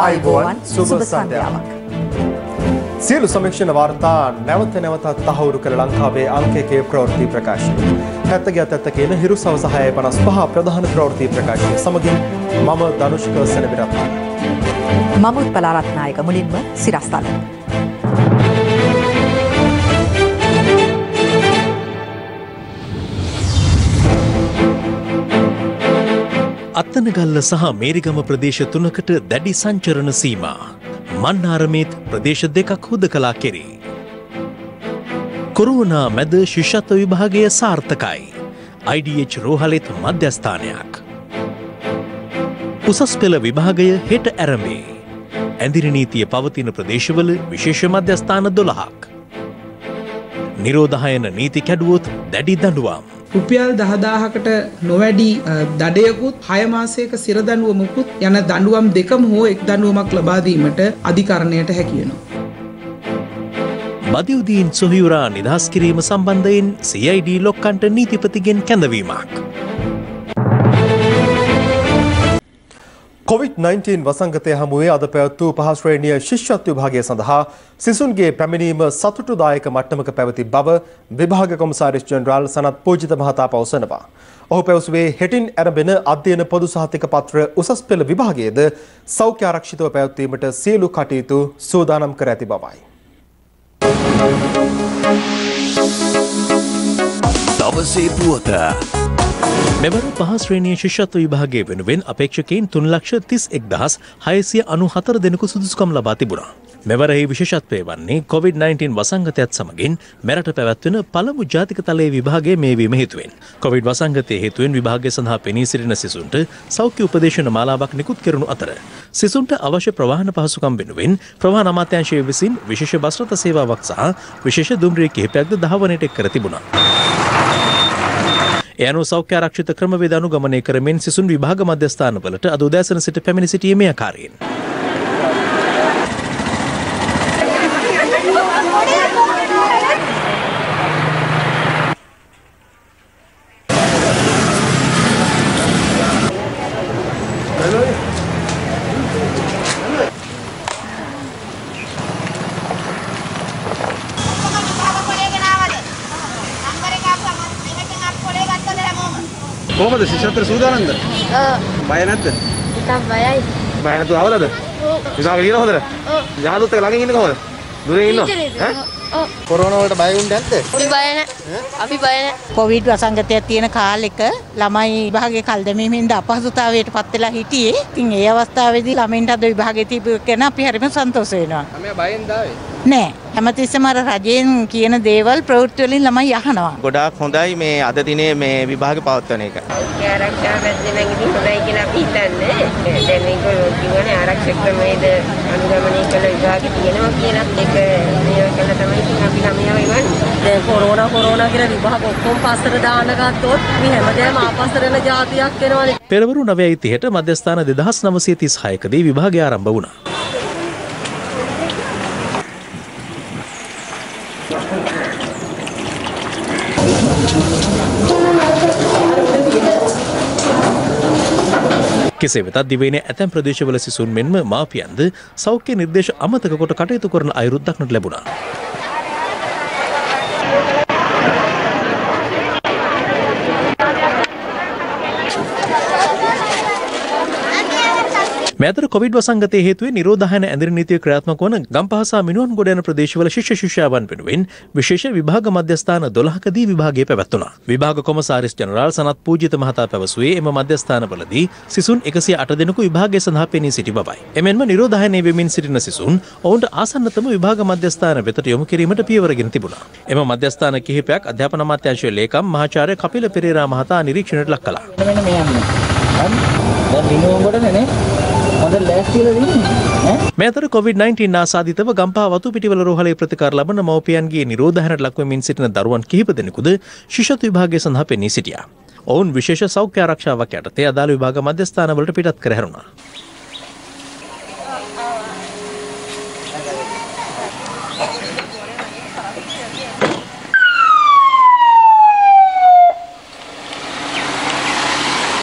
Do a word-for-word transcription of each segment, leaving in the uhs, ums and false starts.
ආයුබෝවන් සුබ සන්ධ්‍යාවක්. සියලු සමීක්ෂණ වාර්තා නැවත නැවතත් තහවුරු කළ ලංකාවේ අංක එකේ ප්‍රවෘත්ති ප්‍රකාශන. හැත්තක හැත්තක කියන හිරු සවස හය පනස් පහ ප්‍රධාන ප්‍රවෘත්ති ප්‍රකාශන සමගින් මම ධනුෂ්ක සෙනවිරත්න. මම උත්පල රත්නායක. මුලින්ම සිරස්තල. අත්තනගල්ල සහ මේරිගම ප්‍රදේශ තුනකට දැඩි සංචරණ සීමා. මන්නාරමේත් ප්‍රදේශ දෙකක් හුදකලා කෙරේ. කොරෝනා මැද ශිෂ්‍යත්ව විභාගය සාර්ථකයි. ආයි ඩී එච් රෝහලෙත් මධ්‍යස්ථානයක්. උසස් පෙළ විභාගය හෙට ඇරඹේ. ඇඳිරි නීතිය පවතින ප්‍රදේශවල විශේෂ මධ්‍යස්ථාන දොළහක්. නිරෝධායන නීති කැඩුවොත් දැඩි දඬුවම්. රුපියල් දහදාහකට නොවැඩි දඩයකුත් හය මාසයක සිර දඬුවමකුත් යන දඬුවම් දෙකම හෝ එක් දඬුවමක් ලබා දීමට අධිකරණයට හැකි වෙනවා. බදියුදීන් සොහියුරා නිදහස් කිරීම සම්බන්ධයෙන් සී ආයි ඩී ලොක්කන්ට නීතිපතිගෙන් කැඳවීමක්. කොවිඩ් නයින්ටීන් වසංගතය හමුවේ අද පැවැත් වූ පහ ශ්‍රේණිය ශිෂ්‍යත්ව විභාගය සඳහා සිසුන්ගේ පැමිණීම සතුටුදායක මට්ටමක පැවති බව විභාග කොමසාරිස් ජෙනරාල් සනත් පූජිත මහතා පවසනවා. ඔහු පැවසුවේ හෙටින් ඇරඹෙන අධ්‍යයන පොදු සහතික පත්‍ර උසස් පෙළ විභාගයේද සෞඛ්‍ය ආරක්ෂිතව පැවැත්වීමට සියලු කටයුතු සූදානම් කර ඇති බවයි. දවසේ පුවත මෙවර පහ ශ්‍රේණිය ශිෂ්‍යත්ව විභාගය වෙනුවෙන් අපේක්ෂකයින් තුන් ලක්ෂ තිස් එක් දහස් හයසිය අනූහතර දෙනෙකු සුදුසුකම් ලබා තිබුණා. මෙවර එහි විශේෂත්වය වන්නේ කොවිඩ් නයින්ටීන් වසංගතයත් සමගින් මෙරට පැවැත්වෙන පළමු ජාතික තලයේ විභාගය මේ වීම හේතුවෙන්. කොවිඩ් වසංගතයේ හේතුවෙන් විභාගය සඳහා පෙනී සිටින සිසුන්ට සෞඛ්‍ය උපදේශන මාලාවක් නිකුත් කරනු අතර සිසුන්ට අවශ්‍ය ප්‍රවාහන පහසුකම් වෙනුවෙන් ප්‍රවාහන අමාත්‍යාංශය විසින් විශේෂ බස් රථ සේවාවක් සහ විශේෂ දුම්රිය කිහිපයක්ද දහවනයට එක් කර තිබුණා. ඒ අනුව සෞඛ්‍ය ආරක්ෂිත ක්‍රමවේද අනුගමනය කරමින් සිසුන් විභාග මධ්‍යස්ථානවලට අද උදෑසන සිට පැමිණ සිටියේ මේ ආකාරයෙන්. කොහොමද ශිෂ්‍යත්ව සූදානම්ද? ඔව්. බය නැද්ද? ටිකක් බයයි. බය නැතුව ආවද? ඔව්. විසාක ලියන හොඳද? ඔව්. යහළුත් එක්ක ළඟින් ඉන්නේ කොහොමද? දුරේ ඉන්නවද? ඈ? ඔව්. කොරෝනා වලට බය වුන්නේ නැද්ද? අපි බය නැහැ. අපි බය නැහැ. කොවිඩ් වසංගතයක් තියෙන කාලෙක ළමයි විභාගයේ කල් දැමීමෙන්ද අපහසුතාවයට පත් වෙලා හිටියේ. ඉතින් ඒ අවස්ථාවේදී ළමයින්ට අද විභාගයේ තිබු කෙන අපි හරිම සන්තෝෂ වෙනවා. ළමයා බයෙන් දාවේ? නෑ. හැමතිස්සෙම අර රජයෙන් කියන දේවල් ප්‍රවෘත්ති වලින් ළමයි අහනවා. ගොඩාක් හොඳයි මේ අද දිනේ මේ විභාග පවත්වන එක. ආරක්ෂා පැත්තෙන් නම් ඉතින් හොඳයි කියලා අපි හිතන්නේ. දැන් මේගොල්ලෝ කියවනේ ආරක්ෂක ක්‍රමයේද අනුගමනය කළ විභාගෙ තියෙනවා කියලා ඒක නියම කළා තමයි ඉතින් අපි ළමයාව ඉවන්නේ. දැන් කොරෝනා කොරෝනා කියලා විභාග ඔක්කොම පස්සට දාන්න ගත්තොත් මේ හැමදේම ආපස්සට යන જાතියක් වෙනවනේ. පෙරවරු නවයයි තිහට මධ්‍යස්ථාන දෙදහස් නවසිය තිස් හයකදී විභාගය ආරම්භ වුණා. කෙසේ වෙතත් දිවයිනේ ඇතැම් ප්‍රදේශවල සිසුන් මෙන්ම මාපියන්ද සෞඛ්‍ය නිර්දේශ අමතක කොට කටයුතු කරන අයුරුත් දක්නට ලැබුණා. මේ අතර කොවිඩ් වසංගතයේ හේතුවෙන් නිරෝධායන ඇඳිරි නීතිය ක්‍රියාත්මක වන ගම්පහ සහ මිනුවන්ගොඩ යන ප්‍රදේශවල ශිෂ්‍ය ශිෂ්‍යාවන් වෙනුවෙන් විශේෂ විභාග මධ්‍යස්ථාන දොළහකදී විභාගය පැවැත්වුණා. විභාග කොමසාරිස් ජෙනරාල් සනත් පූජිත මහතා පැවසුවේ එම මධ්‍යස්ථානවලදී සිසුන් එකසිය අට දෙනෙකු විභාගය සඳහා පෙනී සිටි බවයි. එමෙන්ම නිරෝධායනය වෙමින් සිටින සිසුන් ඔවුන්ට ආසන්නතම විභාග මධ්‍යස්ථාන වෙතට යොමු කිරීමට පියවරගෙන තිබුණා. එම මධ්‍යස්ථාන කිහිපයක් අධ්‍යාපන අමාත්‍යාංශයේ ලේකම් මහාචාර්ය කපිල පෙරේරා මහතා නිරීක්ෂණයට ලක් කළා. මෙන්න මේ යන්නේ. දැන් මිනුවන්ගොඩනේ නේ. මේ අතර කොවිඩ් නයින්ටීන් ආසාදිතව ගම්පහ වතු පිටිවල රෝහලේ ප්‍රතිකාර ලබන මව්පියන්ගේ නිරෝධායනයට ලක්වෙමින් සිටින දරුවන් කිහිප දෙනෙකුද ශිෂ්‍යත්ව විභාගය සඳහා පෙනී සිටියා. ඔවුන් විශේෂ සෞඛ්‍ය ආරක්ෂාවක් යටතේ අදාළ විභාග මධ්‍යස්ථානවලට පිටත් කර හැරුණා.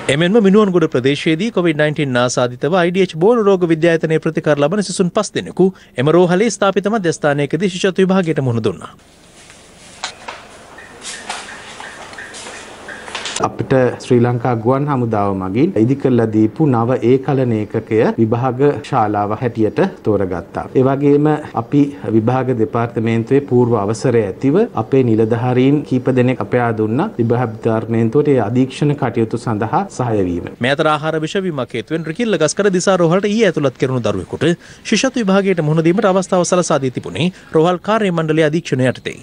එමෙන්ම මිනුවන්ගොඩ ප්‍රදේශයේදී කොවිඩ් නයින්ටීන් ආසාදිතව I D H බෝල රෝග විද්‍යායතනයේ ප්‍රතිකාර ලබන සිසුන් පස් දෙනෙකු එම රෝහලේ ස්ථාපිත මධ්‍යස්ථානයකදී ශිෂ්‍යත්ව විභාගයට මුහුණ දුන්නා. අපිට ශ්‍රී ලංකා ගුවන් හමුදාව මගින් ඉදිකරලා දීපු නව ඒකලන ඒකකය විභාග ශාලාව හැටියට තෝරගත්තා. ඒ වගේම අපි විභාග දෙපාර්තමේන්තුවේ පූර්ව අවසරය ඇතිව අපේ නිලධාරීන් කීප දෙනෙක් අපයා දුන්නා විභාග දෙපාර්තමේන්තුවට ඒ අධීක්ෂණ කටයුතු සඳහා සහාය වීම. මේ අතර ආහාර විෂවීමක් හේතුවෙන් රිකිල්ල ගස්කර දිසා රෝහලට ඊයේ ඇතුළත් කෙරුණු දරුවෙකුට ශිෂ්‍යත්ව විභාගයට මුහුණ දීමට අවස්ථාව සලසා දී තිබුණේ රෝහල් කාර්ය මණ්ඩලයේ අධීක්ෂණය යටතේ.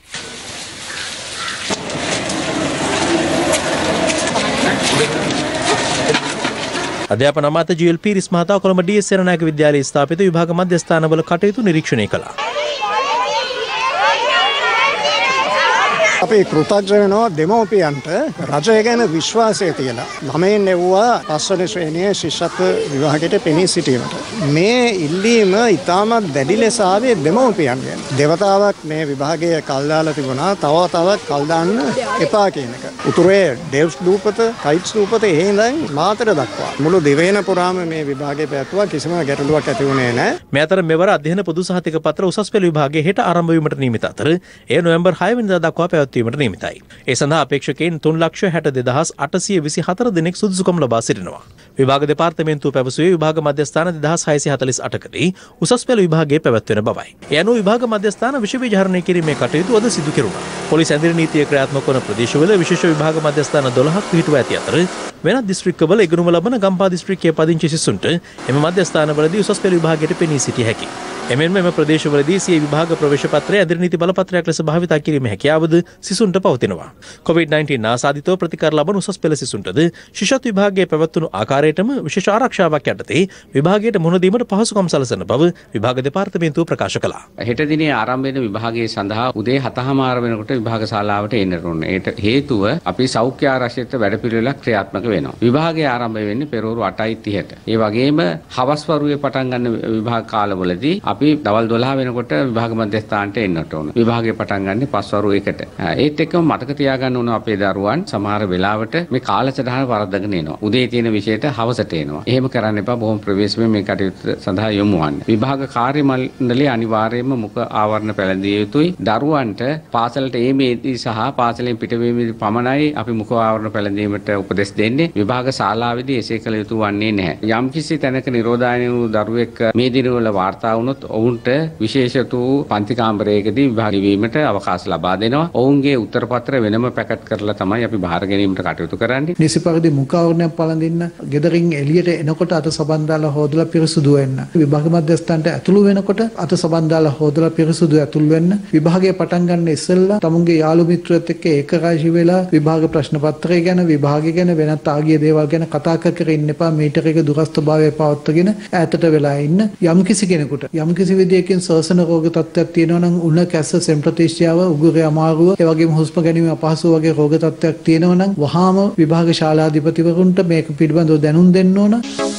අධ්‍යාපන අමාත්‍ය ජී එල් පීරිස් මහතා කොළඹ ඩී එස් සේනානායක විද්‍යාලයේ ස්ථාපිත විභාග මධ්‍යස්ථානවල කටයුතු නිරීක්ෂණය කළා. අපි කෘතඥ වෙනවා දෙමව්පියන්ට රජය ගැන විශ්වාසය තියලා ළමයින් එවුවා පස්වන ශ්‍රේණියේ ශිෂ්‍යත්ව විභාගයට පෙනී සිටීමට. මේ ඉල්ලීම ඉතාමත් දැඩි ලෙස ආවේ දෙමව්පියන්ගෙන්. දෙවතාවක් මේ විභාගය කල් දාලා තිබුණා. තව තවත් කල් දාන්න එපා කියන එක. උතුරේ ඩෙව්ස් දූපත, කයිට්ස් දූපත ඒ ඉඳන් මාතර දක්වා මුළු දිවයින පුරාම මේ විභාගය පැවැත්වුවා. කිසිම ගැටලුවක් ඇති වුණේ නැහැ. මේ අතර මෙවර අධ්‍යයන පොදු සහතික පත්‍ර උසස් පෙළ විභාගයේ හෙට ආරම්භ වීමට නියමිත අතර එය නොවැම්බර් හය වෙනිදා දක්වා පැවැත්වීමට නියමිතයි. ඒ සඳහා අපේක්ෂකයන් තුන් ලක්ෂ හැට දෙදහස් අටසිය විසි හතර දෙනෙක් සුදුසුකම් ලබා සිටිනවා. විභාග දෙපාර්තමේන්තුව පැවසුවේ විභාග මධ්‍යස්ථාන දෙදහස් හයසිය හතළිස් අටකදී උසස් පෙළ විභාගයේ පැවැත්වෙන බවයි. ඒ අනුව විභාග මධ්‍යස්ථාන විශ්වවිද්‍යාලය කිරීමේ කටයුතු අද සිදු කෙරුණා. පොලිස් ඇඳිරි නීතිය ක්‍රියාත්මක වන ප්‍රදේශවල විශේෂ විභාග මධ්‍යස්ථාන දොළහක් පිහිටුවා ඇති අතර වෙනත් දිස්ත්‍රික්කවල ඉගෙනුම ලබන ගම්පා දිස්ත්‍රික්කයේ පදිංචි සිසුන්ට එම මධ්‍යස්ථානවලදී උසස් පෙළ විභාගයට පෙනී සිටිය හැකියි. එමෙන්ම එම ප්‍රදේශවලදී සිය විභාග ප්‍රවේශ පත්‍රය ඇඳිරි නීති බලපත්‍රයක් ලෙස භාවිතා කිරීමේ හැකියාවද සිසුන්ට පවතිනවා. කොවිඩ් නයින්ටීන් ආසාදිතව ප්‍රතිකාර ලබන උසස් පෙළ සිසුන්ටද ශිෂ්‍යත්ව විභාගයේ පැවැත්වුණු ආකාරයටම විශේෂ ආරක්ෂාවක් යටතේ විභාගයට මුහුණ දීමට පහසුකම් සලසන බව විභාග දෙපාර්තමේන්තුව ප්‍රකාශ කළා. හෙට දිනේ ආරම්භ වෙන විභාගයේ සඳහා උදේ හතහමාර වෙනකොට විභාග ශාලාවට එන්නට ඕනේ. ඒට හේතුව අපි සෞඛ්‍ය ආරක්ෂිත වැඩපිළිවෙලක් ක්‍රියාත්මක වෙනවා. විභාගය ආරම්භ වෙන්නේ පෙරවරු අටයි තිහට. ඒ වගේම හවස් වරුවේ පටන් ගන්න විභාග කාලවලදී අපි දවල් දොළහ වෙනකොට විභාග මධ්‍යස්ථානට එන්නට ඕනේ. විභාගය පටන් ගන්න පස්වරු එකට. ඒත් එක්කම මතක තියාගන්න ඕන අපේ දරුවන් සමහර වෙලාවට මේ කාලසටහන වරද්දගෙන එනවා. උදේ තියෙන විෂයට හවසට එනවා. එහෙම කරන්න එපා. බොහොම ප්‍රවේශමෙන් මේ කටයුතු සඳහා යොමු වන්න. විභාග කාර්ය මණ්ඩලයේ අනිවාර්යයෙන්ම මුඛ ආවරණ පැළඳිය යුතුයි. දරුවන්ට පාසලට ඒමේදී සහ පාසලෙන් පිටවීමේදී පමණයි අපි මුඛ ආවරණ පැළඳීමට උපදෙස් දෙන්නේ. විභාග ශාලාවේදී එසේ කළ යුතු වන්නේ නැහැ. යම්කිසි තැනක නිරෝධායන වූ දරුවෙක් මේ දිනවල වාර්තා වුණොත් ඔවුන්ට විශේෂ වූ පන්ති කාමරයකදී විභාග වීමට අවකාශ ලබා දෙනවා. ඔවුන්ගේ උත්තර පත්‍ර වෙනම පැකට් කරලා තමයි අපි බාර ගැනීමට කටයුතු කරන්නේ. නිසි පරිදි මුඛ ආවරණයක් පළඳින්න, ගෙදරින් එළියට එනකොට අත සබන් දාලා හොදලා පිරිසුදු වෙන්න. විභාග මධ්‍යස්ථානට ඇතුළු වෙනකොට අත සබන් දාලා හොදලා පිරිසුදු ඇතුල් වෙන්න. විභාගය පටන් ගන්න ඉස්සෙල්ලා තමුන්ගේ යාළු මිත්‍රයොත් එක්ක ඒකරාශී වෙලා විභාග ප්‍රශ්න පත්‍රය ගැන, විභාගය ගැන, වෙනත් ආගිය දේවල් ගැන කතා කර කර ඉන්න එපා. මීටර එක දුරස්ථභාවය පවත්වාගෙන ඈතට වෙලා ඉන්න. යම්කිසි කෙනෙකුට යම්කිසි විදියකින් ශ්වසන රෝග තත්ත්වයක් තියෙනවා නම් උණ කැස්ස, සෙම්ප්‍රතිශ්‍යාව, උගුරේ අමාරුව, ඒ වගේම හුස්ම ගැනීම අපහසු වගේ රෝග තත්ත්වයක් තියෙනවා නම් වහාම විභාග ශාලාධිපතිවරුන්ට මේක පිළිබඳව දැනුම් දෙන්න ඕන.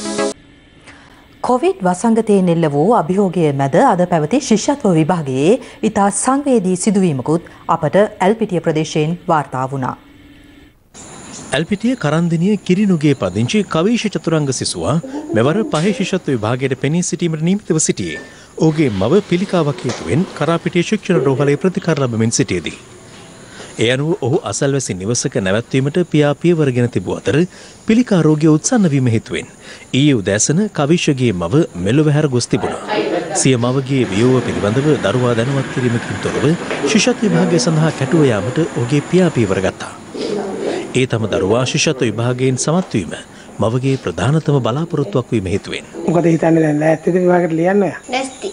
කොවිඩ් වසංගතයෙන් එල්ල වූ අභියෝගයේ මැද අද පැවති ශිෂ්‍යත්ව විභාගයේ ඉතා සංවේදී සිදුවීමකුත් අපට ඇල්පිටිය ප්‍රදේශයෙන් වාර්තා වුණා. ඇල්පිටිය කරන්දිනිය කිරිනුගේ පදිංචි කවීෂ චතුරංග සිසුවා මෙවර පහේ ශිෂ්‍යත්ව විභාගයට පෙනී සිටීමට නියමිතව සිටියේ. ඔහුගේ මව පිළිකාවක් හේතුවෙන් කරාපිටිය ශික්ෂණ රෝහලේ ප්‍රතිකාර ලබමින් සිටියේදී. ඒ අනුව ඔහු අසල්වැසි නිවසක නැවැත්වීමට පියා පියවරගෙන තිබූ අතර පිළිකා රෝගිය උත්සන්න වීම හේතුවෙන් ඊයේ උදෑසන කවිෂගේ මව මෙලොව හැර ගොස් තිබුණා. සිය මවගේ වියෝව පිළිබඳව දරුවා දැනුවත් කිරීමකින් තොරව ශිෂ්‍යත්ව විභාගය සඳහා කැටුව යාමට ඔහුගේ පියා පියවර ගත්තා. ඒ තම දරුවා ශිෂ්‍යත්ව විභාගයෙන් සමත් වීම මවගේ ප්‍රධානතම බලාපොරොත්තුවක් වීම හේතුවෙන්. මොකද හිතන්නේ දැන් ලෑස්තිද විභාගයට ලියන්න? ලෑස්ති.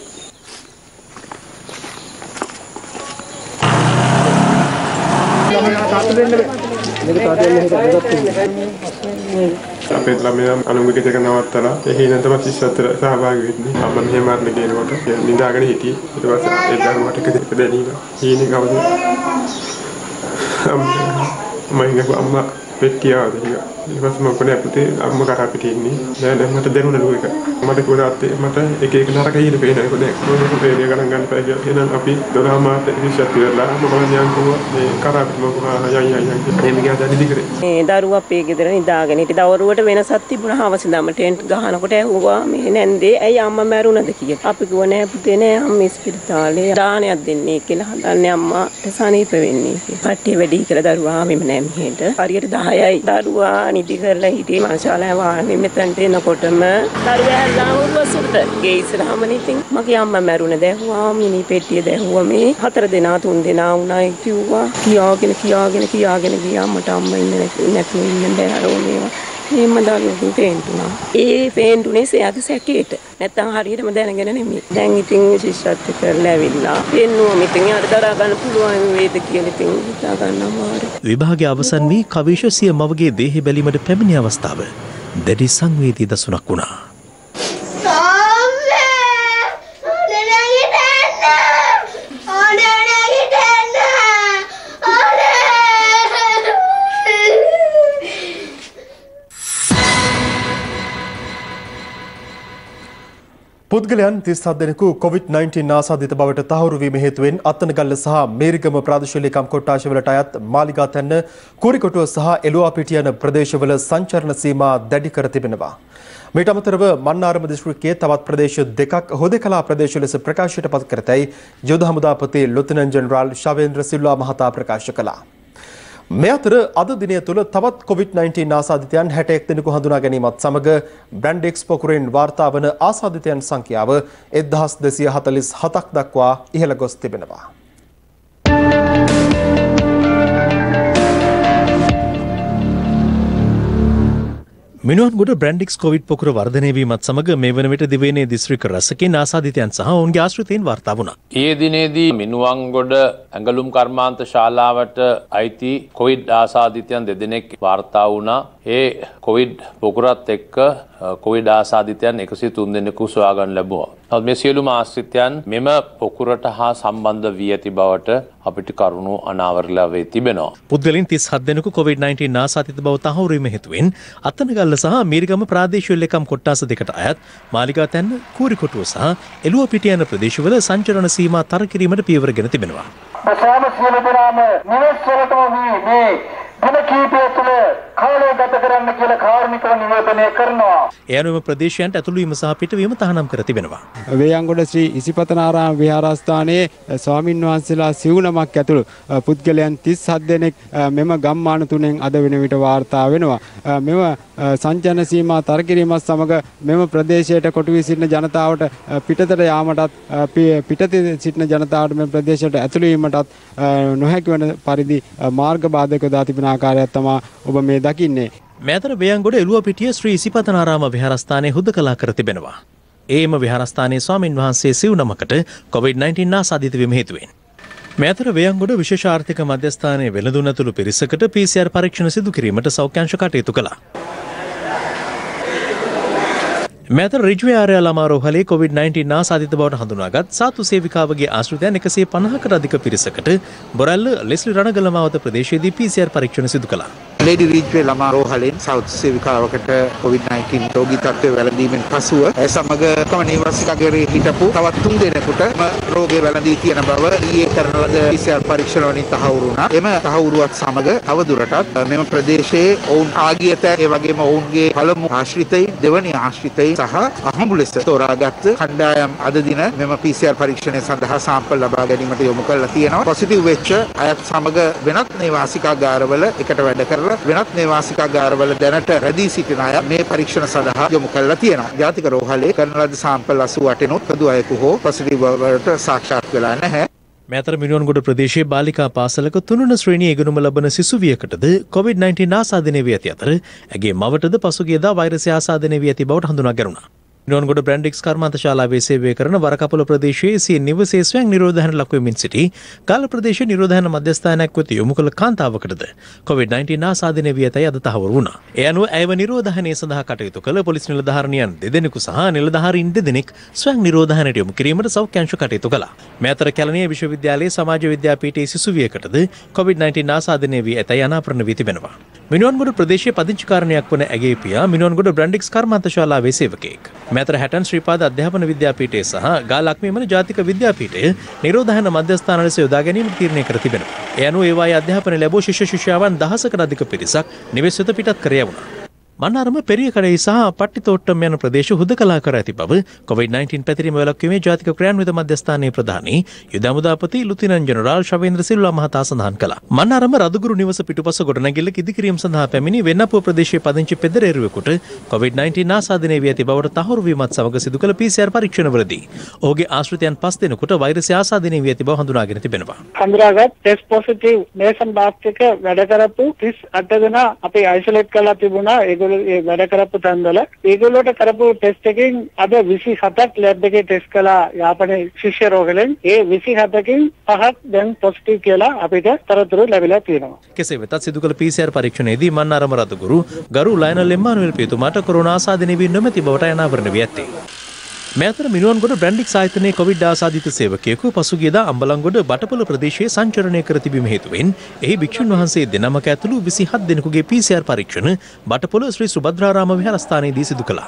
අපේ ළමයා අනුමුගේ දෙක නවත්තලා එහි නැතම ශිෂ්‍යත්වයට සහභාගී වෙන්නේ. අම්ම මෙහෙම අරගෙන ගේනකොට නිදාගෙන හිටියේ. ඊට පස්සේ ඒ දරුවට එක දැනීම. හීනේ කවද? අම්මා මම අම්මා පෙට්ටිය ආවා ටික. ඊට පස්සේ මම කොනේ පුතේ අම්මා කරා පිටේ ඉන්නේ. නෑ නෑ මට දැනුණලු එක. මට කිව්වා මට එක එක නරක හිර පේනවා. ඒක දැන් මොකද පේරිය ගණන් ගන්න බෑ කියලා. එහෙනම් අපි දොළහ මාස ඉතිරිශත් වෙලා මම යන් කිව්වා මේ කරා පිට මම කොහා යයි යයි යයි. එහෙම ගියා දැන් ඉදිකරේ. මේ දරුවා අපේ ගෙදර නිදාගෙන හිටි දවරුවට වෙනසක් තිබුණා. හවසදම ටෙන්ට් ගහනකොට ඇහුවා මේ නැන්දේ ඇයි අම්මා මැරුණද කියලා. අපි කිව්වා නෑ පුතේ නෑ අම්මා ඉස්පිරිතාලේ දානයක් දෙන්නේ කියලා හදන්නේ අම්මාට සනීප වෙන්නේ කියලා. කට්ටිය වැඩි කියලා දරුවා ආවෙම නෑ මෙහෙට. හරියට දහයයි දරුවා නිදි කරලා හිටියේ මනසාලා වාන්නේ මෙතනට එනකොටම දරුවා හැල්ලාම උස්සුට ගේ ඉස්සරහම ඉතින් මගේ අම්මා මැරුණ දැහුවා මිනි පෙට්ටිය දැහුවා මේ හතර දෙනා තුන් දෙනා වුණායි කිව්වා කියාගෙන කියාගෙන කියාගෙන ගියා මට අම්මා ඉන්නේ නැතුව ඉන්න බෑ අරෝ මේවා එහෙම දරුවෙකුට පේන්තුනා ඒ පේන්තුනේ සයාගේ සැකේට නැත්තම් හරියටම දැනගෙන නෙමෙයි දැන් ඉතින් ශිෂ්‍යත්ව කරලා ඇවිල්ලා එන්නුව මිතින් යාට දරා ගන්න පුළුවන් වේද කියලා ඉතින් හිතා ගන්න අමාරුයි විභාගය අවසන් වී කවිෂ සිය මවගේ දේහ බැලීමට පැමිණි අවස්ථාව දැඩි සංවේදී දසුණක් වුණා. පුද්ගලයන් තිස් හත් දෙනෙකු කොවිඩ් නයින්ටීන් ආසාදිත බවට තහවුරු වීම හේතුවෙන් අත්තනගල්ල සහ මේරිගම ප්‍රාදේශීය ලේකම් කොට්ටාශවලට අයත් මාලිගාතැන්න කුරිකොටුව සහ එළුවාපිටිය යන ප්‍රදේශවල සංචරණ සීමා දැඩි කර තිබෙනවා. මීට අමතරව මන්නාරම දිස්ත්‍රික්කයේ තවත් ප්‍රදේශ දෙකක් හුදෙකලා ප්‍රදේශ ලෙස ප්‍රකාශයට පත් කරතයි යුද හමුදාපති ලුතනන්ට් ජෙනරාල් ශවේන්ද්‍ර සිල්වා මහතා ප්‍රකාශ කළා. මේ අතර අද දිනය තුළ තවත් කොවිඩ් නයින්ටීන් ආසාදිතයන් හැට එක් දෙනෙකු හඳුනා ගැනීමත් සමග බ්‍රැන්ඩ් එක්ස්පෝකුරෙන් වාර්තා වන ආසාදිතයන් සංඛ්‍යාව එක්දහස් දෙසිය හතළිස් හතක් දක්වා ඉහළ ගොස් තිබෙනවා. මිනුවන්ගොඩ බ්‍රැන්ඩික්ස් කොවිඩ් පොකුර වර්ධනය වීමත් සමග මේ වන විට දිවයිනේ දිස්ත්‍රික්ක රැසකින් ආසාදිතයන් සහ ඔවුන්ගේ ආශ්‍රිතයින් වාර්තා වුණා. ඒ දිනේදී මිනුවන්ගොඩ ඇඟලුම් කර්මාන්ත ශාලාවට අයිති කොවිඩ් ආසාදිතයන් දෙදෙනෙක් වාර්තා වුණා. ඒ කොවිඩ් පොකුරත් එක්ක කොවිඩ් ආසාදිතයන් එකසිය තුන් දෙනෙකු සොයා ගන්න ලැබුවා. නමුත් මේ සියලුම ආශ්‍රිතයන් මෙම පොකුරට හා සම්බන්ධ වී ඇති බවට අපිට කරුණු අනාවරලා වේ තිබෙනවා. පුද්ගලයන් තිස් හත් දෙනෙකු කොවිඩ් නයින්ටීන් ආසාදිත බව තහවුරු වීම හේතුවෙන් අත්තනගල්ල සහ මීරිගම ප්‍රාදේශීය ලේකම් කොට්ටාස දෙකට අයත් මාලිගාතැන්න කුරිකොටුව සහ එළුවපිටිය යන ප්‍රදේශවල සංචරණ සීමා තර කිරීමට පියවරගෙන තිබෙනවා. සෑම සියලු දෙනාම නිවෙස් වලටම මේ දින කීපය තුළ කාලය ගත කරන්න කියලා කාර්මිකව නිවේදනය කරනවා. ඒ අනුව ප්‍රදේශයන්ට ඇතුළු වීම සහ පිටවීම තහනම් කර තිබෙනවා. වේයන්ගොඩ ශ්‍රී ඉසිපතනාරාම විහාරස්ථානයේ ස්වාමින් වහන්සේලා සිව්නමක් ඇතුළු පුද්ගලයන් තිස් හත් දෙනෙක් මෙම ගම්මාන තුනෙන් අද වෙන විට වාර්තා වෙනවා. මෙම සංචලන සීමා තර කිරීමත් සමග මෙම ප්‍රදේශයට කොටු වී සිටින ජනතාවට පිටතට යාමටත් පිටතේ සිටින ජනතාවට මෙම ප්‍රදේශයට ඇතුළු වීමටත් නොහැකි වන පරිදි මාර්ග බාධක දා තිබෙන ආකාරයක් තමයි ඔබ මේ දකින්නේ. මෙතර වේයන්ගොඩ එළුවපිටිය ශ්‍රී ඉසිපතනාරාම විහාරස්ථානයේ හුදකලා කර තිබෙනවා. ඒම විහාරස්ථානයේ ස්වාමින් වහන්සේ සිව් නමකට කොවිඩ් නයින්ටීන් ආසාදිත වීම හේතුවෙන්. මෙතර වේයන්ගොඩ විශේෂ ආර්ථික මධ්‍යස්ථානයේ වෙළඳුන් ඇතුළු පිරිසකට පී සී ආර් පරීක්ෂණ සිදු කිරීමට සෞඛ්‍යාංශ කටයුතු කළා. මෙතර රිජ්වේ ආර්ය ළමාරෝහලේ කොවිඩ් නයින්ටීන් ආසාදිත බවට හඳුනාගත් සාතු සේවිකාවගේ ආශ්‍රිතයන් එකසිය පනහකට අධික පිරිසකට බොරැල්ල ලෙස්ලි රණගල මාවත ප්‍රදේශයේදී පී සී ආර් පරීක්ෂණ සිදු කළා. ලේඩි රිජ්වේ ළමාරෝහලෙන් සෞත් සේවිකාවකට කොවිඩ් නයින්ටීන් රෝගී තත්ත්වය වැළඳීමෙන් පසුව ඒ සමග තම නිවාසිකගේ හිටපු තවත් තුන් දෙනෙකුට රෝගය වැළඳී තියෙන බව ඊයේ කරන ලද පී සී ආර් පරීක්ෂණ වලින් තහවුරු වුණා. එම තහවුරුවත් සමග තවදුරටත් මෙම ප්‍රදේශයේ ඔවුන් ආගියත ඒ වගේම ඔවුන්ගේ පළමු ආශ්‍රිතයින් දෙවැනි ආශ්‍රිතයින් සහ අහඹු ලෙස තෝරාගත් කණ්ඩායම් අද දින මෙම පී සී ආර් පරීක්ෂණය සඳහා සාම්පල් ලබා ගැනීමට යොමු කරලා තියෙනවා. පොසිටිව් වෙච්ච අයත් සමග වෙනත් නිවාසිකාගාරවල එකට වැඩ කරලා වෙනත් නිවාසිකාගාරවල දැනට රැඳී සිටින අය මේ පරීක්ෂණ සඳහා යොමු කරලා තියෙනවා. ජාතික රෝහලේ කරන ලද සාම්පල් අසූ අටෙනුත් කදු අයෙකු හෝ පොසිටිව් වලට සාක්ෂාත් වෙලා නැහැ. මෙතර මිනුවන්ගොඩ ප්‍රදේශයේ බාලිකා පාසලක තුන්වන ශ්‍රේණියේ ඉගෙනුම ලබන සිසුවියකටද කොවිඩ් නයින්ටීන් ආසාදනය වී ඇති අතර ඇගේ මවටද පසුගියදා වෛරසය ආසාදනය වී ඇති බවට හඳුනා ගැනුණා. මිනුවන්ගොඩ බ්‍රැන්ඩික්ස් කර්මාන්තශාලාවේ සේවය කරන වරකපොළ ප්‍රදේශයේ සිය නිවසේ ස්වයං නිරෝධයන ලක්වෙමින් සිටි ගාල්ල ප්‍රදේශ නිරෝධයන මධ්‍යස්ථානයක් වෙත යොමු කළ කාන්තාවකටද කොවිඩ් නයින්ටීන් ආසාදනය වී ඇතැයි අද තහවුරු වුණා. ඒ අනුව ඇයව නිරෝධහනය සඳහා කටයුතු කළ පොලිස් නිලධාරිනියන් දෙදෙනෙකු සහ නිලධාරීන් දෙදෙනෙක් ස්වයං නිරෝධයනයට යොමු කිරීමට සෞඛ්‍ය අංශ කටයුතු කළා. මේ අතර කැලණිය විශ්වවිද්‍යාලයේ සමාජ විද්‍යාපීඨයේ සිසුවියකටද කොවිඩ් නයින්ටීන් ආසාදනය වී ඇතැයි අනාවරණ වී තිබෙනවා. මිනුවන්ගොඩ ප්‍රදේශයේ පදිංචිකාරණයක් වන ඇගේ පියා මිනුවන්ගොඩ බ්‍රැන්ඩික්ස් කර්මාන්තශාලාවේ සේවකයෙක්. මෙතර හැටන් ශ්‍රීපාද අධ්‍යාපන විද්‍යාපීඨය සහ ගා ලක්මිමන ජාතික විද්‍යාපීඨය නිරෝධයන මධ්‍යස්ථාන ලෙස යොදා ගැනීමට තීරණය කර තිබෙනවා. ඒ අනුව ඒවායේ අධ්‍යාපන ලැබූ ශිෂ්‍ය ශිෂ්‍යාවන් දහසකට අධික පිරිසක් නිවෙස් වෙත පිටත් කර යවුණා. මන්නාරම පෙරියකඩයි සහ පට්ටිතෝට්ටම් යන ප්‍රදේශ හුදකලා කර ඇති බව කොවිඩ් නයින්ටීන් පැතිරීම වැළැක්වීමේ ජාතික ක්‍රියාන්විත මධ්‍යස්ථානයේ ප්‍රධානී යුද හමුදාපති ලුතිනන්ට් ජෙනරාල් ශවේන්ද්‍ර සිල්වා මහතා සඳහන් කළා. මන්නාරම රදුගුරු නිවස පිටුපස ගොඩනැගිල්ලක ඉදිකිරීම සඳහා පැමිණි වෙන්නපුව ප්‍රදේශයේ පදිංචි පෙදරේරුවෙකුට කොවිඩ් නයින්ටීන් ආසාදනය වී ඇති බවට තහවුරු වීමත් සමග සිදු කළ පී සී ආර් පරීක්ෂණවලදී ඔහුගේ ආශ්‍රිතයන් පස් දෙනෙකුට වෛරසය ආසාදනය වී ඇති බව හඳුනාගෙන තිබෙනවා. හඳුනාගත් ටෙස්ට් පොසිටිව් මේසන් බාස්ට් එක වැඩ කරපු තිස් අට දෙනා අපි අයිසොලේට් කරලා තිබුණා. ඒගොල්ලෝ ඒ වැඩ කරපු තන්දල ඒගොල්ලෝට කරපු ටෙස්ට් එකෙන් අද විසි හතක් ලැබ් එකේ ටෙස්ට් කළා යාපනයේ ශිෂ්‍ය රෝගලෙන්. ඒ විසි හතකින් පහක් දැන් පොසිටිව් කියලා අපිට තොරතුරු ලැබිලා තියෙනවා. කෙසේ වෙතත් සිදු කළ පී සී ආර් පරීක්ෂණයේදී මන්නාරම රදුගුරු ගරු ලයනල් එම්මානුවෙල් පියතුමාට කොරෝනා ආසාදනය වී නොමැති බවට අනාවරණ වී ඇත්තේ. මේ අතර මිනුවන්ගොඩ බ්‍රැන්ඩික්ස් ආයතනයේ කොවිඩ් ආසාදිත සේවකයෙකු පසුගියදා අම්බලන්ගොඩ බටපොළ ප්‍රදේශයේ සංචරණය කර තිබීම හේතුවෙන් එහි භික්ෂුන් වහන්සේ දෙනමක ඇතුළු විසිහත් දෙනෙකුගේ පී සී ආර් පරීක්ෂණ බටපොළ ශ්‍රී සුභද්‍රාරාම විහාරස්ථානයේදී සිදු කළා.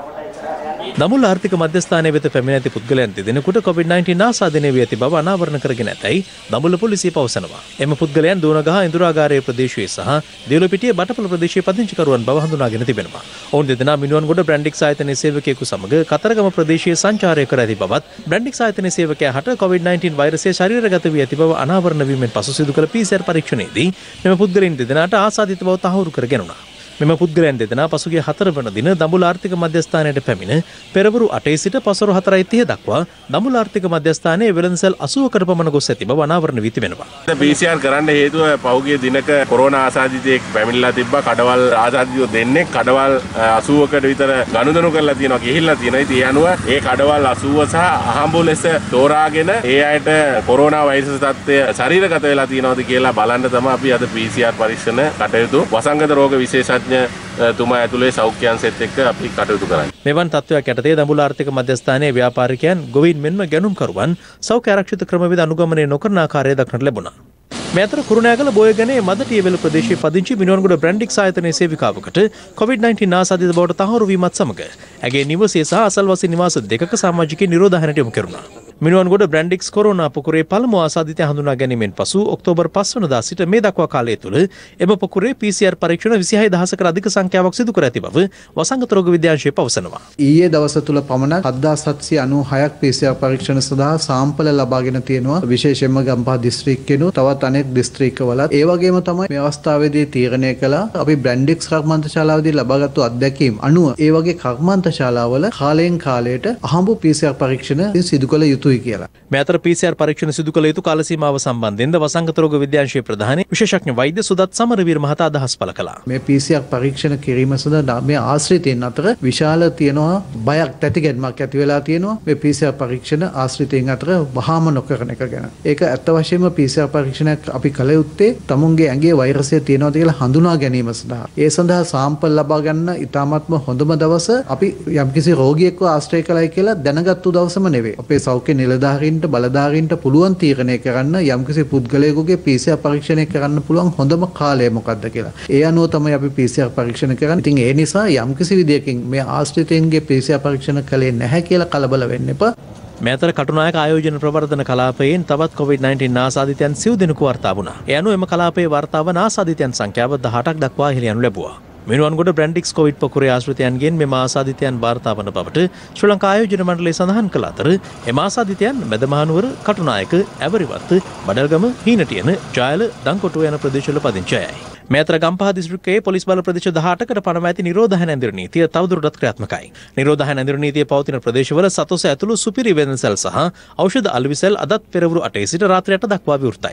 දමුල්ල ආර්ථික මධ්‍යස්ථානයේ වෙත පැමිණ ඇති පුද්ගලයන් දෙදෙනෙකුට කොවිඩ් නයින්ටීන් ආසාදනය වී ඇති බව අනාවරණ කරගෙන ඇතැයි දමුල්ල පොලිසිය පවසනවා. එම පුද්ගලයන් දෝනගහ ඉන්දුරාගාරයේ ප්‍රදේශයේ සහ දේවලපිටිය බටපොළ ප්‍රදේශයේ පදිංචිකරුවන් බව හඳුනාගෙන තිබෙනවා. ඔවුන් දෙදෙනා මිනුවන්ගොඩ බ්‍රැන්ඩික්ස් ආයතනයේ සේවකයෙකු සමග කතරගම ප්‍රදේශයේ සංචාරය කර ඇති බවත් බ්‍රැන්ඩික්ස් ආයතනයේ සේවකයා හට කොවිඩ් නයින්ටීන් වෛරසය ශරීරගත වී ඇති බව අනාවරණ වීමෙන් පසු සිදු කළ පී සී ආර් පරීක්ෂණයේදී මෙම පුද්ගලයන් දෙදෙනාට ආසාදිත බව තහවුරු කරගෙනුණා. මෙම පුද්ගලයන් දෙදෙනා පසුගිය හතර වන දින දඹුල්ල ආර්ථික මධ්‍යස්ථානයට පැමිණ පෙරවරු අටේ සිට පසළොව හතරයි තිහ දක්වා දඹුල්ල ආර්ථික මධ්‍යස්ථානයේ වෙළඳසැල් අසූවකට පමණ ගොස් ඇති බව අනාවරණ වී තිබෙනවා. පී සී ආර් කරන්න හේතුව පහුගිය දිනක කොරෝනා ආසාදිතයෙක් පැමිණලා තිබ්බා. කඩවල් ආසාදිතයෝ දෙන්නේ කඩවල් අසූවකට විතර ගනුදෙනු කරලා තියෙනවා ගිහිල්ලා තියෙනවා. ඉතින් ඒ අනුව ඒ කඩවල් අසූව සහ අහඹු ලෙස තෝරාගෙන ඒ අයට කොරෝනා වෛරස් තත්ත්වය ශරීරගත වෙලා තියෙනවද කියලා බලන්න තමයි අපි අද පී සී ආර් පරීක්ෂණ කටයුතු වසංගත රෝග විශේෂඥ තුමා ඇතුලේ සෞඛ්‍ය අංශෙත් එක්ක අපි කටයුතු කරන්නේ. මෙවන් තත්ත්වයක් යටතේ දඹුල්ල ආර්ථික මධ්‍යස්ථානයේ ව්‍යාපාරිකයන් ගොවීන් මෙන්ම ගැනුම්කරුවන් සෞඛ්‍ය ආරක්ෂිත ක්‍රමවේද අනුගමනය නොකරන ආකාරය දක්නට ලැබුණා. මේ අතර කුරුණෑගල බෝයගනේ මදටියවෙල ප්‍රදේශයේ පදිංචි මිනුවන්ගොඩ බ්‍රැන්ඩික්ස් ආයතනයේ සේවිකාවකට කොවිඩ් නයින්ටීන් ආසාදිත බවට තහවුරු වීමත් සමග ඇගේ නිවසේ සහ අසල්වාසී නිවාස දෙකක සමාජිකයන් නිරෝධායනයට යොමු කෙරුණා. මිනුවන්ගොඩ බ්‍රැන්ඩික්ස් කොරෝනා පොකුරේ පළමු ආසාදිතය හඳුනා ගැනීමෙන් පසු ඔක්තෝබර් පහ වනදා සිට මේ දක්වා කාලය තුළ එම පොකුරේ පී සී ආර් පරීක්ෂණ විසිහය දහසකට අධික සංඛ්‍යාවක් සිදු කර ඇති බව වසංගත රෝග විද්‍යාංශය පවසනවා. ඊයේ දවස තුල පමණ හත්දාස් හත්සිය අනූහයක් පී සී ආර් පරීක්ෂණ සඳහා සාම්පල ලබාගෙන තියෙනවා. විශේෂයෙන්ම ගම්පහ දිස්ත්‍රික්කෙනු තවත් අනෙක් දිස්ත්‍රික්කවලත්. ඒ වගේම තමයි මේ අවස්ථාවේදී තීරණය කළා අපි බ්‍රැන්ඩික්ස් කර්මාන්තශාලාවේදී ලබාගත්තු අත්දැකීම් අනුව ඒ වගේ කර්මාන්තශාලාවල කාලයෙන් කාලයට අහඹු පී සී ආර් පරීක්ෂණ සිදු කළ යුතුයි කියලා. පී සී ආර් පරීක්ෂණ සිදු කළ යුතු කාල සීමාව සම්බන්ධයෙන්ද වසංගත රෝග විද්‍යාංශයේ ප්‍රධානී විශේෂඥ වෛද්‍ය සුදත් සමරවීර මහතා අදහස් පළ කළා. මේ පී සී ආර් පරීක්ෂණ කිරීම සඳහා මේ ආශ්‍රිතයන් අතර විශාල තියෙනවා බයක් තැතිගැන්මක් ඇති වෙලා තියෙනවා. මේ පී සී ආර් පරීක්ෂණ ආශ්‍රිතයන් අතර වහාම නොකරන එක ගැන. ඒක ඇත්ත වශයෙන්ම පී සී ආර් පරීක්ෂණයක් අපි කළ යුත්තේ තමුන්ගේ ඇඟේ වෛරසය තියෙනවද කියලා හඳුනා ගැනීම සඳහා. ඒ සඳහා සාම්පල් ලබා ගන්න ඉතාමත්ම හොඳම දවස අපි යම්කිසි රෝගියෙක්ව ආශ්‍රය කළයි කියලා දැනගත්තු දවසම නෙවෙයි. අපේ සෞඛ්‍ය නිලධාරීන්ට බලධාරීන්ට පුළුවන් තීරණය කරන්න යම්කිසි පුද්ගලයෙකුගේ පී සී ආර් පරීක්ෂණය කරන්න පුළුවන් හොඳම කාලය මොකක්ද කියලා. ඒ අනුව තමයි අපි පී සී ආර් පරීක්ෂණ කරන්නේ. ඉතින් ඒ නිසා යම්කිසි විදියකින් මේ ආශ්‍රිතයන්ගේ පී සී ආර් පරීක්ෂණ කළේ නැහැ කියලා කලබල වෙන්න එපා. මේ අතර කටුනායක ආයෝජන ප්‍රවර්ධන කලාපයෙන් තවත් කොවිඩ් නයින්ටීන් ආසාදිතයන් සිව් දෙනෙකු වාර්තා වුණා. ඒ අනුව එම කලාපයේ වාර්තා වන ආසාදිතයන් සංඛ්‍යාව දහඅටක් දක්වා ඉහළ යනු ලැබුවා. මිනුවන්ගොඩ බ්‍රැන්ඩික්ස් කොවිඩ් පොකුරේ ආශ්‍රිතයන්ගෙන් මෙම ආසාදිතයන් වාර්තා වන බවට ශ්‍රී ලංකා ආයෝජන මණ්ඩලය සඳහන් කළ අතර එම ආසාදිතයන් මැදමහනුවර, කටුනායක, ඇවරිවත්ත, බඩල්ගම, හීනටියන, ජයල, දංකොටුව යන ප්‍රදේශවල පදිංචි අයයි. මේ අතර ගම්පහ දිස්ත්‍රික්කයේ පොලිස් බල ප්‍රදේශ දහඅටකට පනව ඇති නිරෝධායන ඇඳිරි නීතිය තවදුරටත් ක්‍රියාත්මකයි. නිරෝධායන ඇඳිරි නීතිය පවතින ප්‍රදේශවල සතොස ඇතුළු සුපිරි වෙළඳසැල් සහ ඖෂධ අලෙවිසැල් අදත් පෙරවරු අටේ සිට රාත්‍රී අට දක්වා විවෘතයි.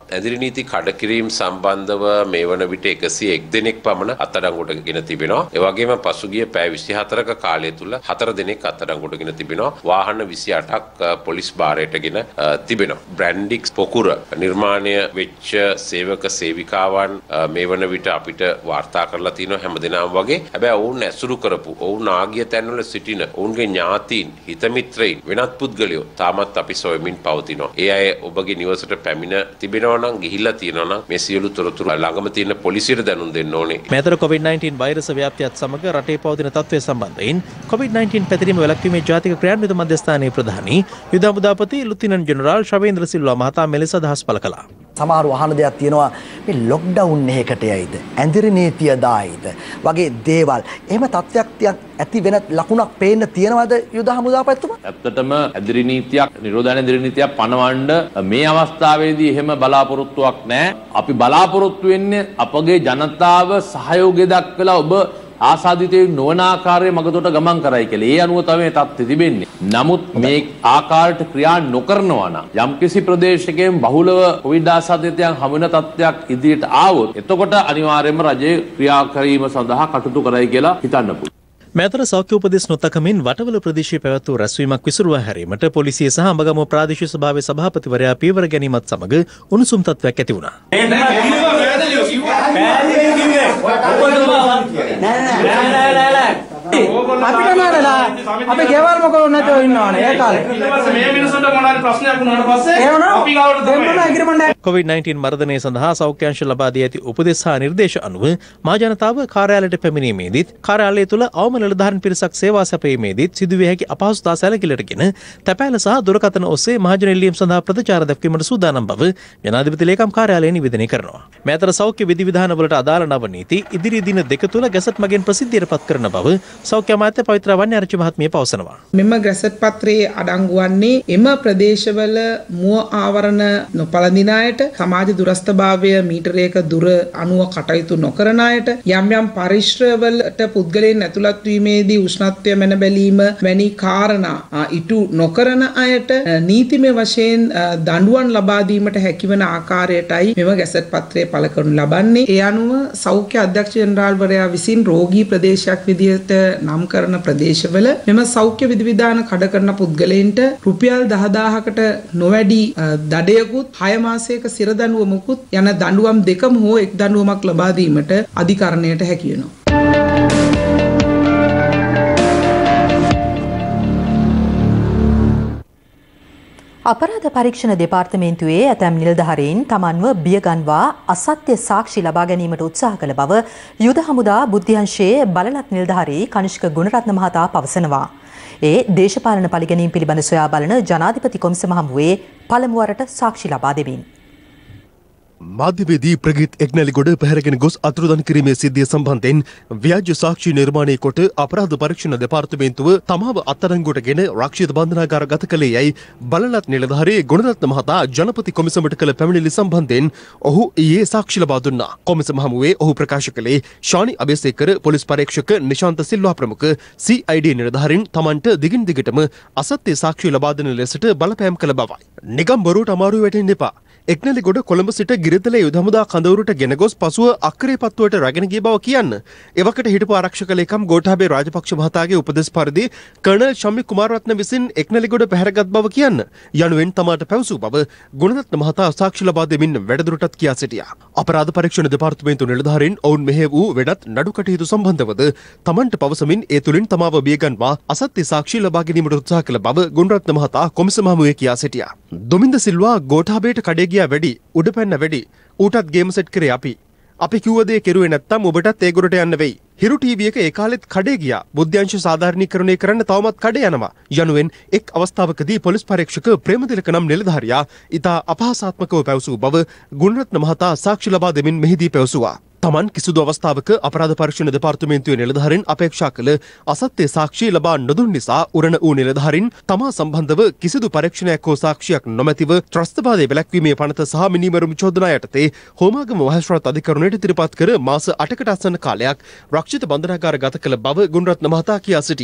ඇදිරි නීති කඩකිරීම සම්බන්ධව මේ වන විට එකසිය එක් දෙනෙක් පමණ අත්අඩංගුවට ගෙන තිබෙනවා. ඒ වගේම පසුගිය පැය විසිහතරක කාලය තුල හතර දෙනෙක් අත්අඩංගුවට ගෙන තිබෙනවා. වාහන විසි අටක් පොලිස් භාරයටගෙන තිබෙනවා. බ්‍රැන්ඩික්ස් පොකුර නිර්මාණය වෙච්ච සේවක සේවිකාවන් මේ වන විට අපිට වාර්තා කරලා තියෙනවා හැමදෙනාම වගේ. හැබැයි ඔවුන් ඇසුරු කරපු ඔවුන් ආගිය තැන්වල සිටින ඔවුන්ගේ ඥාතීන් හිතමිත්‍රයින් වෙනත් පුද්ගලයෝ තාමත් අපි සොයමින් පවතිනවා. ඒ අය ඔබගේ නිවසට පැමිණ තිබෙනවා නම් ගිහිල්ලා තියෙනවා නම් මේ සියලු තොරතුරු ළඟම තියෙන පොලිසියට දැනුම් දෙන්න ඕනේ. මෙතර කොවිඩ් නයින්ටීන් වෛරස ව්‍යාප්තියත් සමග රටේ පවතින තත්ත්වය සම්බන්ධයෙන් කොවිඩ් නයින්ටීන් පැතිරීම වැළැක්වීමේ ජාතික ක්‍රියාන්විත මධ්‍යස්ථානයේ ප්‍රධානී යුද හමුදාපති ලුතිනන්ට් ජෙනරාල් ශවේන්ද්‍ර සිල්වා මහතා මෙලෙස අදහස් පළ කළා. සමහර වහන දෙයක් තියෙනවා මේ ලොක්ඩවුන් එකකට යයිද ඇඳිරි නීතිය දායිද වගේ දේවල්. එහෙම තත්ත්වයක් තියක් ඇති වෙන ලකුණක් පේන්න තියෙනවද යුද හමුදාපතිතුමා? ඇත්තටම ඇඳිරි නීතියක් නිරෝධන ඇඳිරි නීතියක් පනවන්න මේ අවස්ථාවේදී එහෙම බලාපොරොත්තුවක් නැහැ. අපි බලාපොරොත්තු වෙන්නේ අපගේ ජනතාව සහයෝගය දක්වලා ඔබ ආසාදිතයෝ නොවන ආකාරයේ මගතොට ගමන් කරයි කියලා. ඒ අනුව තමයි තත්ත්වෙ තිබෙන්නේ. නමුත් මේ ආකාරයට ක්‍රියා නොකරනවා නම් යම්කිසි ප්‍රදේශයකින් බහුලව කොවිඩ් ආසාදිතයන් හමු වෙන තත්ත්වයක් ඉදිරියට ආවොත් එතකොට අනිවාර්යයෙන්ම රජය ක්‍රියා කිරීම සඳහා කටයුතු කරයි කියලා හිතන්න පුළුවන්. මෙතර සෞඛ්‍ය උපදෙස් නොතකමින් වටවල ප්‍රදේශයේ පැවැත් වූ රැස්වීමක් විසුරුවා හැරීමට පොලිසිය සහ අඹගමුව ප්‍රාදේශීය සභාවේ සභාපතිවරයා පියවර ගැනීමත් සමග උණුසුම් තත්ත්වයක් ඇති වුණා. අපිට නෑනලා අපි ගෙවල් මොකෝ නැතෝ ඉන්නවනේ ඒ කාලේ මේ මිනිස්සුන්ට මොනවාරි ප්‍රශ්නයක් වුණාට පස්සේ අපි ගාවට දෙන්න ඇග්‍රීමන්ට් කොවිඩ් නයින්ටීන් මර්ධනය සඳහා සෞඛ්‍ය අංශ ලබා දී ඇති උපදෙස් හා නිර්දේශ අනුව මහ ජනතාව කාර්යාලයට පැමිණීමේදීත් කාර්යාලය තුළ අවම නිලධාරීන් පිරිසක් සේවා සැපයීමේදීත් සිදුවිය හැකි අපහසුතා සැලකිලිටගෙන තැපෑල සහ දුරකථන ඔස්සේ මහජන ඉල්ලීම් සඳහා ප්‍රතිචාර දක්වීමට සූදානම් බව ජනාධිපති ලේකම් කාර්යාලය නිවේදනය කරනවා. මේ අතර සෞඛ්‍ය විධිවිධාන වලට අදාළ නව නීති ඉදිරි දින දෙක තුළ ගැසට් මගින් ප්‍රසිද්ධියට පත් කරන බව සෞඛ්‍ය අමාත්‍ය පවිත්‍ර වන්‍යාරච්චි මහත්මිය පවසනවා. මෙම ගැසට් පත්‍රයේ අඩංගු වන්නේ එම ප්‍රදේශවල මුව ආවරණ නොපළඳින අයට, සමාජ දුරස්ථභාවය මීටරයක දුර අනුව කටයුතු නොකරන අයට, යම් යම් පරිශ්‍රවලට පුද්ගලයන් ඇතුළත් වීමේදී උෂ්ණත්වය මැන බැලීම වැනි කාරණා ඉටු නොකරන අයට නීතිමය වශයෙන් දඬුවම් ලබා දීමට හැකිවන ආකාරයටයි මෙම ගැසට් පත්‍රය පළ කරනු ලබන්නේ. ඒ අනුව සෞඛ්‍ය අධ්‍යක්ෂ ජෙනරාල්වරයා විසින් රෝගී ප්‍රදේශයක් විදිහට නම් කරන ප්‍රදේශවල මෙම සෞඛ්‍ය විධිවිධාන කඩ කරන පුද්ගලයන්ට රුපියල් දහදාහකට නොවැඩි දඩයකුත් හය මාසයක සිර දඬුවමකුත් යන දඬුවම් දෙකම හෝ එක් දඬුවමක් ලබා දීමට අධිකරණයට හැකි වෙනවා. අපරාධ පරීක්ෂණ දෙපාර්තමේන්තුවේ ඇතැම් නිලධාරීන් තමන්ව බියගන්වා අසත්‍ය සාක්ෂි ලබා ගැනීමට උත්සාහ කළ බව යුද හමුදා බුද්ධ්‍යංශයේ බලලත් නිලධාරී කනිෂ්ක ගුණරත්න මහතා පවසනවා. ඒ දේශපාලන පරිගැනීම් පිළිබඳ සොයා බලන ජනාධිපති කොමිසම හමුවේ පළමු වරට සාක්ෂි ලබා දෙමින් මාධ්‍යවේදී ප්‍රගීත් එක්නැලිගොඩ පැහැරගෙන ගොස් අතුරුදන් කිරීමේ සිද්ධිය සම්බන්ධයෙන් ව්‍යාජ සාක්ෂි නිර්මාණය කොට අපරාධ පරීක්ෂණ දෙපාර්තමේන්තුව තමාව අත්අඩංගුවටගෙන රක්ෂිත බන්ධනාගාර ගත කළේ යයි බලලත් නිලධාරී ගුණරත්න මහතා ජනපති කොමිසමට කළ පැමිණිලි සම්බන්ධයෙන් ඔහු ඊයේ සාක්ෂි ලබා දුන්නා. කොමිසම හමුවේ ඔහු ප්‍රකාශ කළේ ශානි අබේසේකර පොලිස් පරීක්ෂක නිශාන්ත සිල්වා ප්‍රමුඛ සී අයි ඩී නිලධාරීන් තමන්ට දිගින් දිගටම අසත්‍ය සාක්ෂි ලබා දෙන ලෙසට බලපෑම් කළ බවයි. නිගම් බොරුවට අමාරු වැටෙන්න එපා. එක්නැලිගොඩ කොළඹ සිට ගිරිතල යුද හමුදා කඳවුරට ගෙන ගොස් පසුව අක්කරේ පත්තුවට රැගෙන ගිය බව කියන්න. එවකට හිටපු ආරක්ෂක ලේකම් ගෝඨාභය රාජපක්ෂ මහතාගේ උපදෙස් පරිදි කර්නල් ශම්මි කුමාරරත්න විසින් එක්නැලිගොඩ පැහැරගත් බව කියන්න යනුවෙන් තමාට පැවසූ බව ගුණරත්න මහතා සාක්ෂි ලබා දෙමින් වැඩදුරටත් කියා සිටියා. අපරාධ පරීක්ෂණ දෙපාර්තමේන්තු නිලධාරීන් ඔවුන් මෙහෙය වූ වෙනත් නඩු කටයුතු සම්බන්ධවද තමන්ට පවසමින් ඒ තුලින් තමාව බියගන්වා අසත්‍ය සාක්ෂි ලබා ගැනීමට උත්සාහ කළ බව ගුණරත්න මහතා කොමිසම හමුවේ කියා සිටියා. දොමින්ද සිල්වා ගෝඨාභයට කඩේ ගියා වැඩි උඩ පැන්න වැඩි ඌටත් ගේම් සෙට් කරේ අපි අපි කිව්ව දේ කෙරුවේ නැත්තම් ඔබටත් ඒ ගොඩට යන්න වෙයි. හිරු ටීවී එක ඒ කාලෙත් කඩේ ගියා. බුද්ධ්‍යංශ සාධාරණීකරණය කරන්න තවමත් කඩේ යනවා. යනුවෙන් එක් අවස්ථාවකදී පොලිස් පරීක්ෂක ප්‍රේමතිලක නම් නිලධාරියා ඉතා අපහාසාත්මකව පැවසූ බව ගුණරත්න මහතා සාක්ෂි ලබා දෙමින් මෙහිදී පැවසුවා. තමන් කිසිදු අවස්ථාවක අපරාධ පරීක්ෂණ දෙපාර්තමේන්තුවේ නිලධාරීන් අපේක්ෂා කළ අසත්‍ය සාක්ෂි ලබා නොදුන් නිසා උරණ වූ නිලධාරීන් තමා සම්බන්ධව කිසිදු පරීක්ෂණයක් හෝ සාක්ෂියක් නොමැතිව ත්‍රස්තවාදයේ වැළැක්වීමේ පනත සහ මිනීමරුම් චෝදනා යටතේ හෝමාගම මහේස්ත්‍රාත් අධිකරණයට ඉදිරිපත් කර මාස අටකට අසන්න කාලයක් රක්ෂිත බන්ධනාගාර ගත කළ බව ගුණරත්න මහතා කියා සිටියා.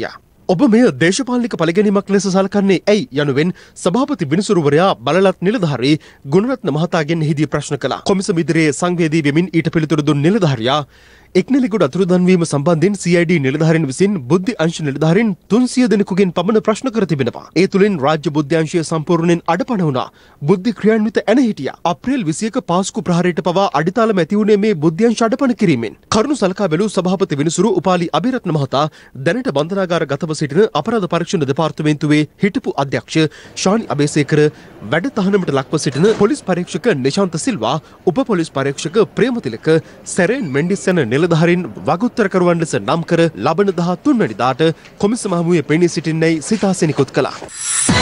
ඔබ මෙය දේශපාලනික පරිගැනීමක් ලෙස සලකන්නේ ඇයි යනුවෙන් සභාපති විනිසුරුවරයා බලලත් නිලධාරී ගුණරත්න මහතාගෙන් එහිදී ප්‍රශ්න කළා. කොමිසම ඉදිරියේ සංවේදී වෙමින් ඊට පිළිතුරු දුන් නිලධාරියා එක්නෙලිගොඩ අතුරුදන්වීම සම්බන්ධයෙන් සී ආයි ඩී නිලධාරීන් විසින් බුද්ධි අංශ නිලධාරීන් තුන්සිය දෙනෙකුගෙන් පමණ ප්‍රශ්න කර තිබෙනවා. ඒ තුළින් රාජ්‍ය බුද්ධි අංශය සම්පූර්ණයෙන් අඩපණ වුණා. බුද්ධි ක්‍රියාන්විත ඇන හිටියා. අප්‍රේල් විසියක පාස්කු ප්‍රහාරයට පවා අඩිතාලම ඇති වුණේ මේ බුද්ධි අංශ අඩපණ කිරීමෙන්. කරුණු සලකා බැලූ සභාපති විනිසුරු උපාලි අබේරත්න මහතා දැනට බන්ධනාගාර ගතව සිටින අපරාධ පරීක්ෂණ දෙපාර්තමේන්තුවේ හිටපු අධ්‍යක්ෂ ශානි අබේසේකර වැඩ තහනමට ලක්ව සිටින පොලිස් පරීක්ෂක නිශාන්ත සිල්වා, උප පොලිස් පරීක්ෂක ප්‍රේමතිලක, සැරෙන් මෙන්ඩිස් යන නිලධාරීන් වගඋත්තරකරුවන් ලෙස නම් කර ලබන දහ තුන් වැනිදාට කොමිසම හමුවේ පෙනී සිටින්නයි සිතාසෙ නිකුත් කළා.